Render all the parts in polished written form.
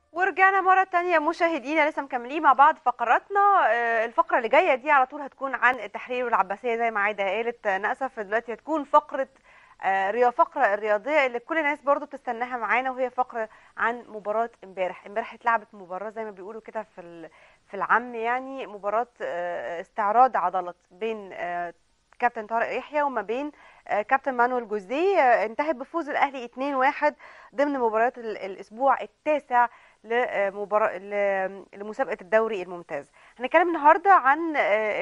ورجعنا مرة تانية مشاهدينا، لسه مكملين مع بعض فقراتنا. الفقرة اللي جاية دي على طول هتكون عن التحرير والعباسية زي ما عايدة قالت نأسف. دلوقتي هتكون فقرة فقرة الرياضية اللي كل الناس برضو بتستناها معانا، وهي فقرة عن مباراة امبارح اتلعبت مباراة زي ما بيقولوا كده في العام، يعني مباراة استعراض عضلات بين كابتن طارق يحيى وما بين كابتن مانويل جوزيه. انتهت بفوز الاهلي 2-1 ضمن مباريات الاسبوع التاسع لمسابقة الدوري الممتاز. هنتكلم النهارده عن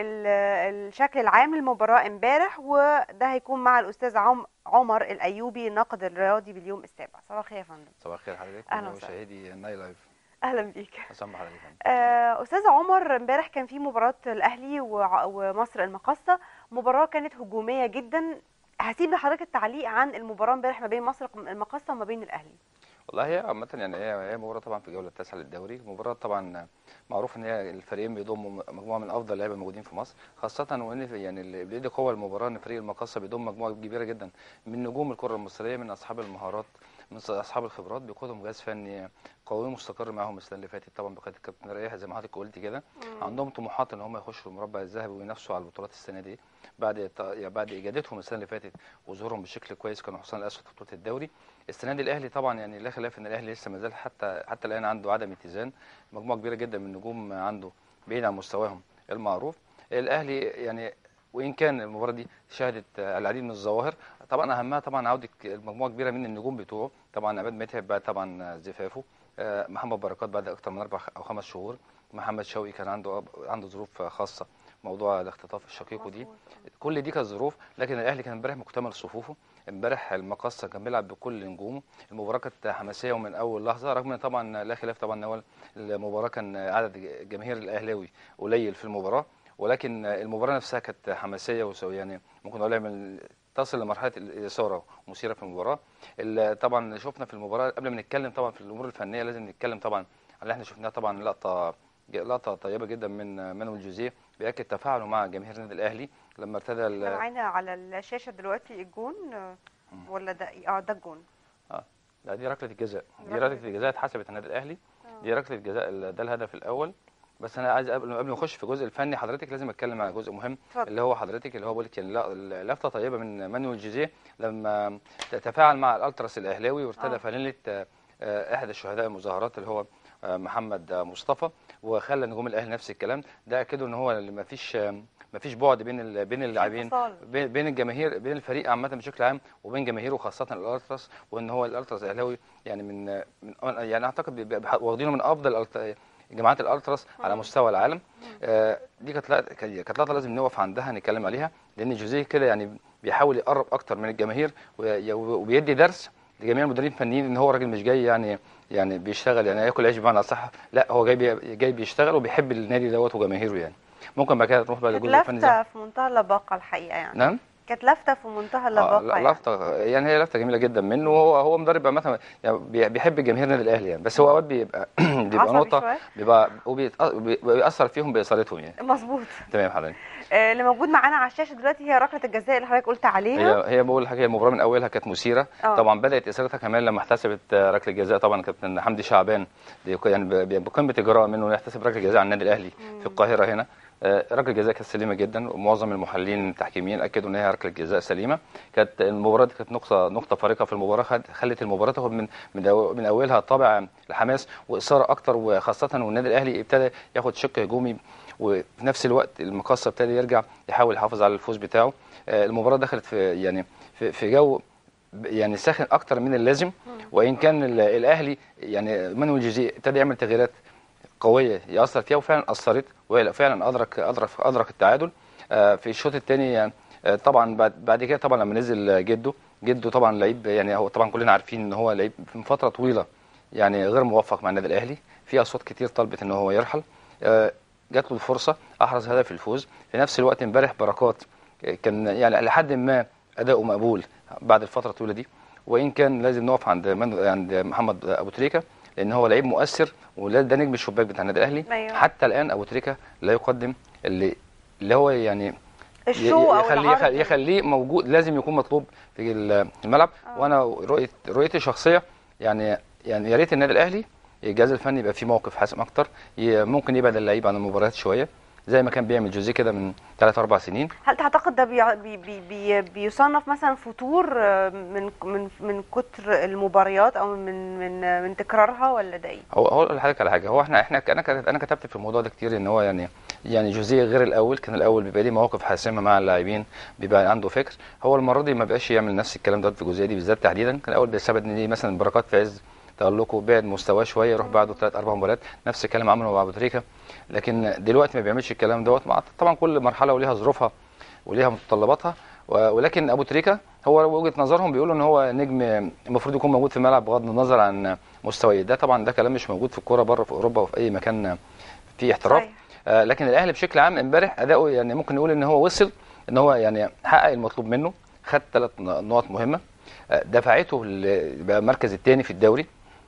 الشكل العام للمباراة امبارح، وده هيكون مع الأستاذ عمر الأيوبي الناقد الرياضي باليوم السابع. صباح الخير يا فندم. صباح الخير حضرتك ومشاهدي النايل لايف. اهلا بيك. اسامح حضرتك. استاذ عمر، امبارح كان في مباراة الاهلي ومصر المقاصة، مباراة كانت هجومية جدا. هسيب لحضرتك التعليق عن المباراة امبارح ما بين مصر المقاصة وما بين الاهلي. والله هي عامة يعني هي مباراة طبعا في الجولة التاسعة للدوري، مباراة طبعا معروف ان هي الفريقين بيضموا مجموعة من افضل اللعيبة الموجودين في مصر، خاصة وان يعني اللي بيدي قوة المباراة ان فريق المقاصة بيضم مجموعة كبيرة جدا من نجوم الكرة المصرية، من اصحاب المهارات، من اصحاب الخبرات، بيقودهم جهاز فني قوي مستقر معاهم السنة اللي فاتت طبعا بقيادة الكابتن ريح زي ما حضرتك قلت كده. عندهم طموحات ان هم يخشوا المربع الذهبي وينافسوا على البطولات السنة دي بعد اجادتهم السنة اللي فاتت وظهورهم بشكل كويس، كانوا حصان الاسود في بطولة الدوري. السنه دي الاهلي طبعا يعني لا خلاف ان الاهلي لسه ما زال حتى الان عنده عدم اتزان، مجموعه كبيره جدا من النجوم عنده بعيد عن مستواهم المعروف. الاهلي يعني وان كان المباراه دي شهدت العديد من الظواهر، طبعا اهمها طبعا عوده مجموعه كبيره من النجوم بتوعه، طبعا عماد متعب بعد طبعا زفافه، محمد بركات بعد اكثر من 4 أو 5 شهور، محمد شوقي كان عنده ظروف خاصه، موضوع الاختطاف الشقيق ودي، كل دي كانت ظروف. لكن الاهلي كان امبارح مكتمل صفوفه، امبارح المقصه كان بيلعب بكل نجومه، المباراه كانت حماسيه ومن اول لحظه، رغم ان طبعا لا خلاف طبعا ان هو المباراه كان عدد جماهير الاهلاوي قليل في المباراه، ولكن المباراه نفسها كانت حماسيه يعني ممكن نقول تصل لمرحله الاثاره ومثيره في المباراه. طبعا شفنا في المباراه قبل ما نتكلم طبعا في الامور الفنيه لازم نتكلم طبعا على اللي احنا شفناه، طبعا لقطه طيبه جدا من مانويل جوزيه بياكد تفاعله مع جماهير النادي الاهلي لما ارتدى معانا على الشاشه دلوقتي الجون ولا ده ده الجون؟ لا دي ركله الجزاء، دي ركله الجزاء اتحسبت النادي الاهلي، دي ركله الجزاء، ده الهدف الاول. بس انا عايز قبل ما اخش في الجزء الفني حضرتك لازم اتكلم على جزء مهم فضل. اللي هو حضرتك اللي هو بقول لك لفته طيبه من مانويل جوزيه لما تفاعل مع الالتراس الاهلاوي وارتدى فانيله احد الشهداء المظاهرات اللي هو محمد مصطفى، وخلى نجوم الاهلي نفس الكلام. ده اكدوا ان هو اللي ما فيش بعد بين اللاعبين، بين الجماهير، بين الفريق عامه بشكل عام وبين جماهيره خاصه الالتراس، وان هو الالتراس الاهلاوي يعني من يعني اعتقد واخدينه من افضل جماعات الالتراس على مستوى العالم. دي كانت لقطه لازم نقف عندها نتكلم عليها، لان جوزيه كده يعني بيحاول يقرب اكتر من الجماهير وبيدي درس لجميع المدربين الفنيين ان هو راجل مش جاي يعني بيشتغل يعني ياكل عيش بمعنى صح، لا هو جاي بيشتغل وبيحب النادي دوت وجماهيره يعني. ممكن بعد كده تروح بقى للجزء الفني. لفته في منتهى اللباقه الحقيقه يعني. نعم كانت لفته في منتهى اللباقه لفته يعني هي لفته جميله جدا منه، وهو مدرب مثلا يعني بيحب جماهير النادي الاهلي يعني، بس هو اوقات بيبقى نقطه بيأثر فيهم باثارتهم يعني. مظبوط تمام حضرتك. اللي موجود معانا على الشاشه دلوقتي هي ركله الجزاء اللي حضرتك قلت عليها. هي بقول حاجه، المباراه من اولها كانت مثيره. طبعا بدات اثارتها كمان لما احتسبت ركله الجزاء، طبعا كابتن حمدي شعبان يعني بقمه اجراء منه يحتسب ركله جزاء على النادي الاهلي في القاهره هنا. ركله الجزاء كانت سليمه جدا، ومعظم المحللين التحكيميين اكدوا ان هي ركله جزاء سليمه. كانت المباراه دي كانت نقطه فارقه في المباراه، خلت المباراه تاخد من اولها طابع الحماس واثاره اكتر، وخاصه والنادي الاهلي ابتدى ياخد شق هجومي، وفي نفس الوقت المقصه ابتدى يرجع يحاول يحافظ على الفوز بتاعه. المباراه دخلت في جو يعني ساخن اكتر من اللازم، وان كان الاهلي يعني مانويل جوزيه ابتدى يعمل تغييرات قويه ياثر فيها، وفعلا اثرت وفعلا ادرك التعادل في الشوط الثاني. طبعا بعد كده طبعا لما نزل جده طبعا لعيب يعني، هو طبعا كلنا عارفين ان هو لعيب من فتره طويله يعني غير موفق مع النادي الاهلي، في اصوات كتير طلبت ان هو يرحل، جات له الفرصه احرز هدف الفوز. في نفس الوقت امبارح بركات كان يعني لحد ما اداؤه مقبول بعد الفتره الطويله دي، وان كان لازم نقف عند محمد ابو تريكه لان هو لعيب مؤثر، وده نجم الشباك بتاع النادي الاهلي. أيوة. حتى الان ابو تريكه لا يقدم اللي هو يعني يخليه موجود، لازم يكون مطلوب في الملعب. وانا رؤيتي شخصيه يعني يا ريت النادي الاهلي الجهاز الفني يبقى فيه موقف حاسم اكتر، ممكن يبعد اللعيب عن المباريات شويه زي ما كان بيعمل جوزيه كده من 3 4 سنين. هل تعتقد ده بيصنف مثلا فتور من كتر المباريات او من تكرارها، ولا ده ايه؟ هو اقول لحضرتك على حاجه، هو انا كتبت في الموضوع ده كتير، ان هو يعني جوزيه غير الاول. كان الاول بيبقى ليه مواقف حاسمه مع اللاعبين، بيبقى عنده فكر. هو المره دي ما بقاش يعمل نفس الكلام ده في جوزيه دي بالذات تحديدا. كان الاول بيستبعد ان دي مثلا بركات في عز تألقه بعد مستواه شويه يروح بعده 3 4 مباريات، نفس الكلام عمله مع ابو تريكه. لكن دلوقتي ما بيعملش الكلام دوت. طبعا كل مرحله وليها ظروفها وليها متطلباتها، ولكن ابو تريكه هو وجهه نظرهم بيقولوا ان هو نجم المفروض يكون موجود في الملعب بغض النظر عن مستواه. ده طبعا ده كلام مش موجود في الكوره بره في اوروبا وفي اي مكان فيه احتراف. صحيح. لكن الاهلي بشكل عام امبارح اداؤه يعني ممكن نقول ان هو وصل، ان هو يعني حقق المطلوب منه، خد 3 نقط مهمه، دفعته بقى المركز الثاني في الدوري.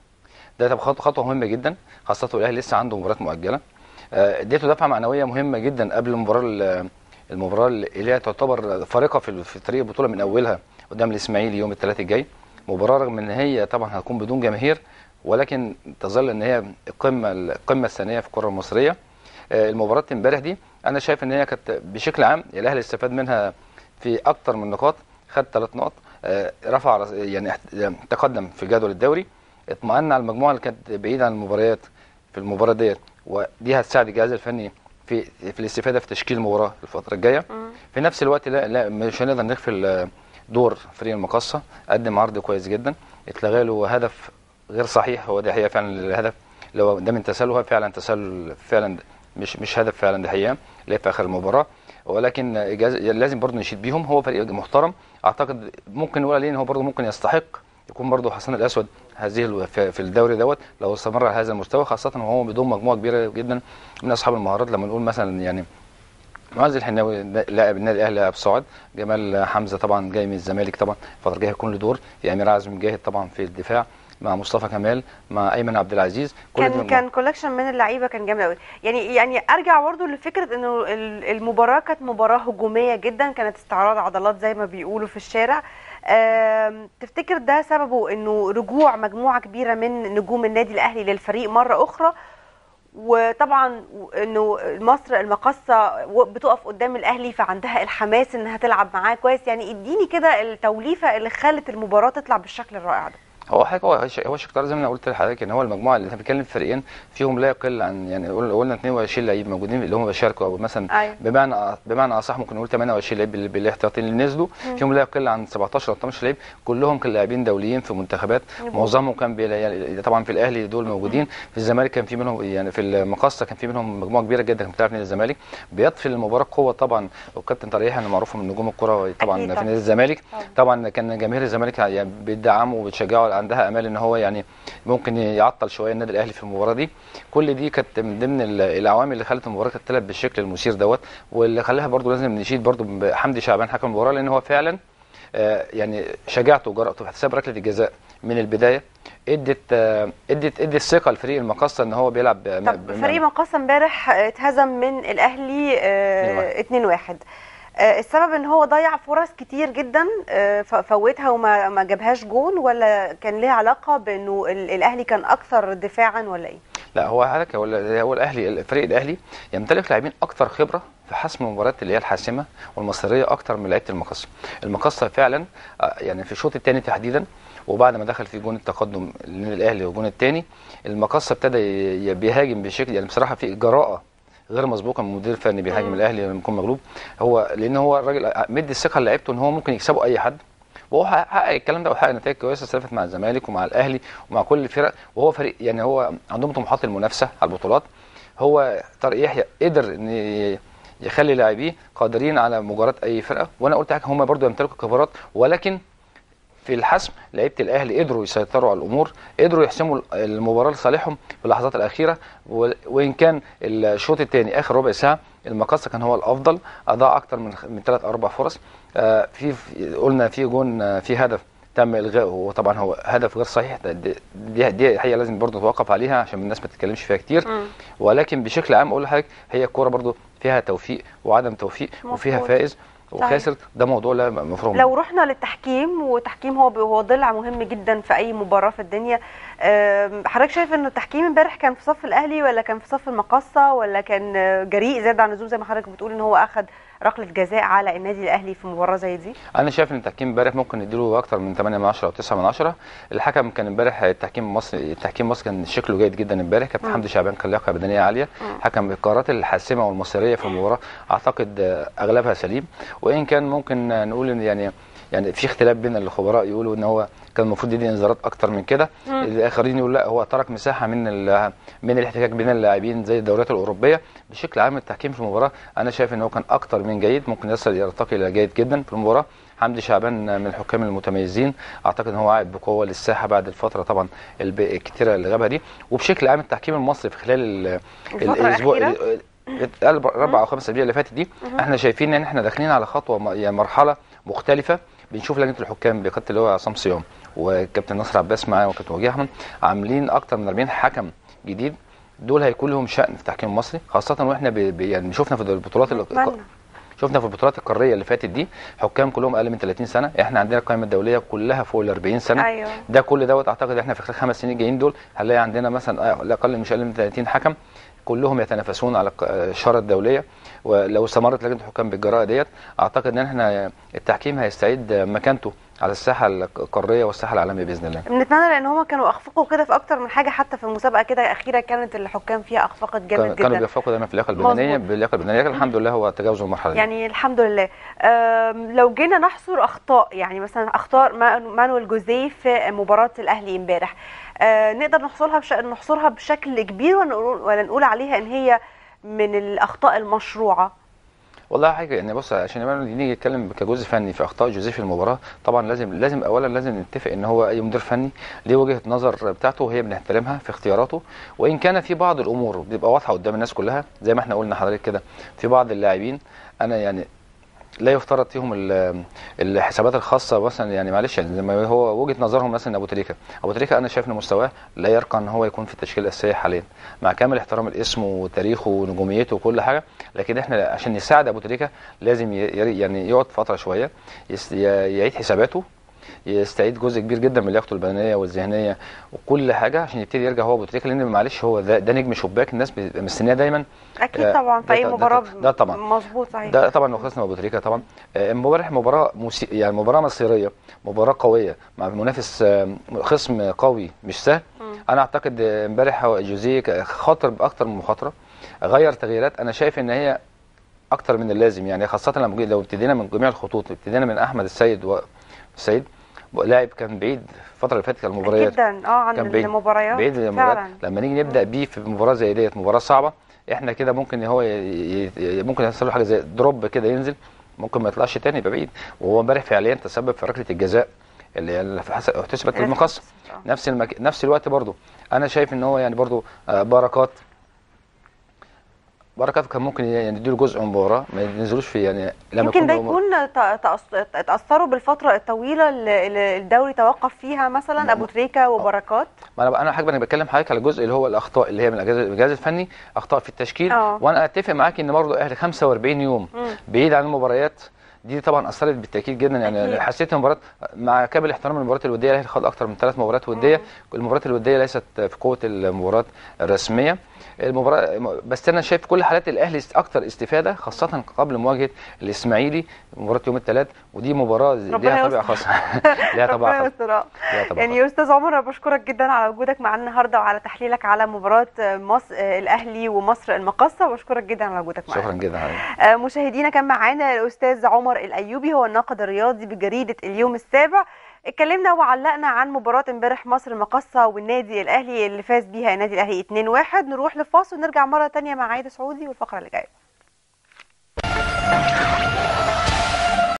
ده خطوه مهمه جدا، خاصه الاهلي لسه عنده مباريات مؤجله. اديته دفعه معنويه مهمه جدا قبل المباراه اللي هي تعتبر فارقه في طريق البطوله من اولها قدام الاسماعيلي يوم الثلاث الجاي. مباراه رغم ان هي طبعا هتكون بدون جماهير، ولكن تظل ان هي القمه الثانيه في الكره المصريه. المباراه امبارح دي انا شايف ان هي كانت بشكل عام الاهلي استفاد منها في اكتر من نقاط. خد 3 نقط، رفع يعني تقدم في جدول الدوري، اطمأن على المجموعه اللي كانت بعيده عن المباريات في المباراه ديت، ودي هتساعد الجهاز الفني في الاستفاده في تشكيل المباراه الفتره الجايه. في نفس الوقت لا مش هنقدر نغفل دور فريق المقصه، قدم عرض كويس جدا، اتلغى له هدف غير صحيح. هو ده حقيقه فعلا الهدف لو ده من تسلل، هو فعلا تسلل فعلا، مش هدف فعلا، ده حقيقه اللي في اخر المباراه. ولكن لازم برضه نشيد بيهم، هو فريق محترم. اعتقد ممكن نقول عليه ان هو برضه ممكن يستحق يكون برضه حسن الاسود هذه في الدوري دوت لو استمر على هذا المستوى، خاصه وهو بيضم مجموعه كبيره جدا من اصحاب المهارات. لما نقول مثلا يعني معز الحناوي لاعب النادي الاهلي لاعب صاعد، جمال حمزه طبعا جاي من الزمالك، طبعا الفتره الجايه هيكون له دور، في امير عزمي جاهد طبعا في الدفاع مع مصطفى كمال مع ايمن عبد العزيز. كان كولكشن من اللعيبه كان جامد قوي. يعني ارجع برضه لفكره انه المباراه كانت مباراه هجوميه جدا، كانت استعراض عضلات زي ما بيقولوا في الشارع. تفتكر ده سببه انه رجوع مجموعه كبيره من نجوم النادي الاهلي للفريق مره اخرى، وطبعا انه مصر المقصه بتقف قدام الاهلي فعندها الحماس انها تلعب معاه كويس؟ يعني اديني كده التوليفه اللي خلت المباراه تطلع بالشكل الرائع ده. هو شكتار زي ما انا قلت لحضرتك ان هو المجموعه اللي احنا بنتكلم في فريقين فيهم لا يقل عن يعني قلنا 22 لعيب موجودين اللي هم بيشاركوا، او مثلا أيوة. بمعنى اصح ممكن نقول 28 لعيب بالاحتياطي اللي نزلوا، فيهم لا يقل عن 17 او 18 لعيب، كلهم كانوا لاعبين دوليين في منتخبات. معظمهم كان يعني طبعا في الاهلي دول موجودين، في الزمالك كان في منهم، يعني في المقصه كان في منهم مجموعه كبيره جدا كانت بتلعب نادي الزمالك. بيضفي المباراه قوه طبعا، والكابتن طارق يحيى معروف من نجوم الكره طبعا في نادي الزمالك. طبعا كان جماهير الزمالك يعني بيدعموا وبتشجعوا، عندها امال ان هو يعني ممكن يعطل شويه النادي الاهلي في المباراه دي. كل دي كانت من ضمن العوامل اللي خلت المباراه تتلعب بالشكل المثير دوت، واللي خلاها برضو لازم نشيد برضو بحمدي شعبان حكم المباراه، لان هو فعلا يعني شجاعته وجرأته في احتساب ركله الجزاء من البدايه ادت الثقه لفريق المقصه ان هو بيلعب. طب فريق المقصه امبارح اتهزم من الاهلي 2-1. السبب ان هو ضيع فرص كتير جدا فوتها وما جابهاش جون، ولا كان ليه علاقه بانه الاهلي كان اكثر دفاعا، ولا ايه؟ لا هو الاهلي، فريق الاهلي يمتلك لاعبين اكثر خبره في حسم المباريات اللي هي الحاسمه والمصيريه اكثر من لعيبه المقصه. المقصه فعلا يعني في الشوط الثاني تحديدا، وبعد ما دخل في جون التقدم للنادي الاهلي والجون الثاني، المقصه ابتدى بيهاجم بشكل يعني بصراحه في جراءه غير مسبوقه من المدير الفني، بيهاجم الاهلي لما يكون مغلوب. هو لان هو الراجل مدي الثقه لعيبته ان هو ممكن يكسبوا اي حد، وهو حقق الكلام ده وحقق نتائج كويسه استلفت مع الزمالك ومع الاهلي ومع كل الفرق، وهو فريق يعني هو عندهم طموحات المنافسه على البطولات. هو طارق يحيى قدر ان يخلي لاعبيه قادرين على مجاراه اي فرقه، وانا قلت حاجه هم برضو يمتلكوا خبرات، ولكن في الحسم لعيبه الاهلي قدروا يسيطروا على الامور، قدروا يحسموا المباراه لصالحهم في اللحظات الاخيره. وان كان الشوط الثاني اخر ربع ساعه المقصه كان هو الافضل، اضاع اكثر من 3 أو 4 فرص. قلنا في جون في هدف تم الغائه، وطبعا هو هدف غير صحيح. دي حقيقه لازم برضه نتوقف عليها عشان الناس ما تتكلمش فيها كتير. ولكن بشكل عام اقول لحضرتك هي الكوره برضه فيها توفيق وعدم توفيق، وفيها فائز وخاسر، ده موضوع لا مفروض. لو رحنا للتحكيم، وتحكيم هو ضلع مهم جدا في اي مباراه في الدنيا، حضرتك شايف انه التحكيم امبارح كان في صف الاهلي ولا كان في صف المقصه ولا كان جريء زياده عن اللزوم زي ما حضرتك بتقول ان هو اخذ ركله جزاء على النادي الاهلي في مباراه زي دي؟ انا شايف ان التحكيم امبارح ممكن نديله اكتر من 8 من 10 او 9 من 10. الحكم كان امبارح التحكيم مصر كان شكله جيد جدا امبارح. كابتن حمدي شعبان كان لياقه بدنيه عاليه، حكم القرارات الحاسمه والمصيريه في المباراه اعتقد اغلبها سليم، وان كان ممكن نقول ان يعني في اختلاف بين الخبراء، يقولوا ان هو كان المفروض يدي انذارات اكتر من كده، الاخرين يقولوا لا هو ترك مساحه من الاحتكاك بين اللاعبين زي الدوريات الاوروبيه. بشكل عام التحكيم في المباراه انا شايف ان هو كان اكتر من جيد، ممكن يرتقي الى جيد جدا في المباراه. حمدي شعبان من الحكام المتميزين، اعتقد ان هو عائد بقوه للساحه بعد الفتره طبعا الكتيره اللي غابها دي. وبشكل عام التحكيم المصري في خلال الاسبوع الاربع او خمس اسابيع اللي فاتت دي احنا شايفين ان احنا داخلين على خطوه يعني مرحله مختلفه. بنشوف لجنه الحكام بقياده اللي هو عصام صيام وكابتن نصر عباس معاه وكابتن وجيه احمد عاملين اكتر من 40 حكم جديد، دول هيكون لهم شأن في التحكيم المصري، خاصه واحنا يعني شفنا في البطولات القاريه اللي فاتت دي حكام كلهم اقل من 30 سنه، احنا عندنا القائمه الدوليه كلها فوق ال 40 سنه. أيوة. ده كل دوت اعتقد احنا في خلال 5 سنين جايين دول هنلاقي عندنا مثلا اقل مش اقل من 30 حكم كلهم يتنافسون على الشاره الدوليه. ولو استمرت لجنه الحكام بالجراءه ديت اعتقد ان احنا التحكيم هيستعيد مكانته على الساحه القاريه والساحه العالميه باذن الله. بنتمنى لان هم كانوا اخفقوا كده في اكتر من حاجه، حتى في المسابقه كده اخيره كانت الحكام فيها اخفقت جامد جدا، كانوا بيخفقوا دايما في اللياقه البدنيه. الحمد لله هو تجاوزوا المرحله دي يعني الحمد لله. لو جينا نحصر اخطاء، يعني مثلا اخطاء مانويل جوزيه في مباراه الاهلي امبارح، نقدر نحصرها بشكل كبير ولا نقول عليها ان هي من الاخطاء المشروعه؟ والله حاجه يعني بص، عشان نيجي نتكلم كجزء فني في اخطاء جوزيه في المباراه، طبعا لازم اولا لازم نتفق ان هو اي مدير فني ليه وجهه نظر بتاعته وهي بنحترمها في اختياراته، وان كان في بعض الامور بتبقى واضحه قدام الناس كلها زي ما احنا قلنا حضرتك كده. في بعض اللاعبين انا يعني لا يفترض فيهم الحسابات الخاصه مثلا، يعني معلش يعني زي ما هو وجهه نظرهم مثلا ابو تريكه انا شايف ان مستواه لا يرقى ان هو يكون في التشكيله الاساسيه حاليا، مع كامل احترام الاسم وتاريخه ونجوميته وكل حاجه، لكن احنا عشان نساعد ابو تريكه لازم يعني يقعد فتره شويه يعيد حساباته، يستعيد جزء كبير جدا من لياقته البدنيه والذهنيه وكل حاجه عشان يبتدي يرجع هو ابو تريكه، لان معلش هو ده نجم شباك الناس مستنيه دايما. اكيد طبعا في اي مباراه ده طبعا مظبوط صحيح. ده طبعا لو خلصنا ابو تريكه طبعا امبارح يعني مباراه مصيريه، مباراه قويه مع منافس خصم قوي مش سهل. انا اعتقد امبارح جوزيه خاطر باكتر من مخاطره، غير تغييرات انا شايف ان هي اكتر من اللازم، يعني خاصه لو ابتدينا من جميع الخطوط، ابتدينا من احمد السيد لاعب كان بعيد الفتره اللي فاتت المباريات جدا عن المباريات بعيد المباريات. لما نيجي نبدا بيه في مباراه زي ديت مباراه صعبه، احنا كده ممكن هو ممكن يحصل له حاجه زي دروب كده ينزل، ممكن ما يطلعش تاني يبقى بعيد، وهو امبارح فعليا تسبب في ركله الجزاء اللي احتسبت بالمقص. نفس الوقت برضو انا شايف ان هو يعني برضو بركات كان ممكن يعني يديله جزء من المباراه ما ينزلوش في، يعني لما يمكن ده يكون تاثروا بالفتره الطويله اللي الدوري توقف فيها مثلا ابو تريكه وبركات. ما انا حضرتك بتكلم حضرتك على الجزء اللي هو الاخطاء اللي هي من الجهاز الفني، اخطاء في التشكيل. وانا اتفق معاك ان برضه الاهلي 45 يوم بعيد عن المباريات دي طبعا اثرت بالتاكيد جدا، يعني حسيت المباراه مع كامل احترام المباريات الوديه الاهلي خد اكتر من 3 مباريات وديه، المباريات الوديه ليست في قوه المباريات الرسميه. المباراه بس انا شايف كل حالات الاهلي اكتر استفاده، خاصه قبل مواجهه الاسماعيلي مباراه يوم الثلاث، ودي مباراه ليها طابع خاص ليها طابع خاص. يعني يا استاذ عمر انا بشكرك جدا على وجودك معانا النهارده وعلى تحليلك على مباراه مصر الاهلي ومصر المقاصه، بشكرك جدا على وجودك معانا. شكرا جدا. مشاهدينا كان معانا الاستاذ عمر الايوبي، هو الناقد الرياضي بجريده اليوم السابع. اتكلمنا وعلقنا عن مباراة امبارح مصر المقاصة والنادي الاهلي اللي فاز بيها النادي الاهلي 2-1. نروح لفاصل ونرجع مرة تانية مع عايدة سعودي والفقرة اللي جاية.